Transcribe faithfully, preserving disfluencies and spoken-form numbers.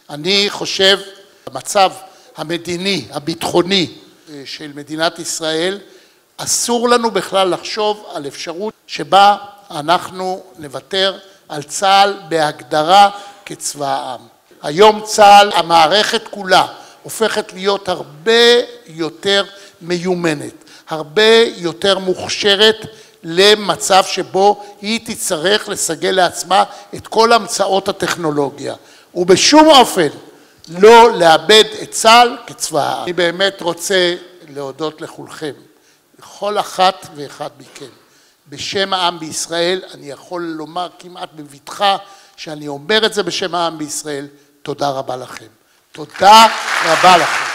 אני חושב, המצב המדיני, הביטחוני של מדינת ישראל, אסור לנו בכלל לחשוב על אפשרות שבה אנחנו נוותר על צה"ל בהגדרה כצבא העם. היום צה"ל, המערכת כולה, הופכת להיות הרבה יותר מיומנת, הרבה יותר מוכשרת למצב שבו היא תצטרך לסגל לעצמה את כל המצאות הטכנולוגיה, ובשום אופן לא לאבד את צה"ל כצבא העם. אני באמת רוצה להודות לכולכם, לכל אחת ואחד מכם. בשם העם בישראל, אני יכול לומר כמעט בבטחה שאני אומר את זה בשם העם בישראל, תודה רבה לכם. תודה רבה לכם.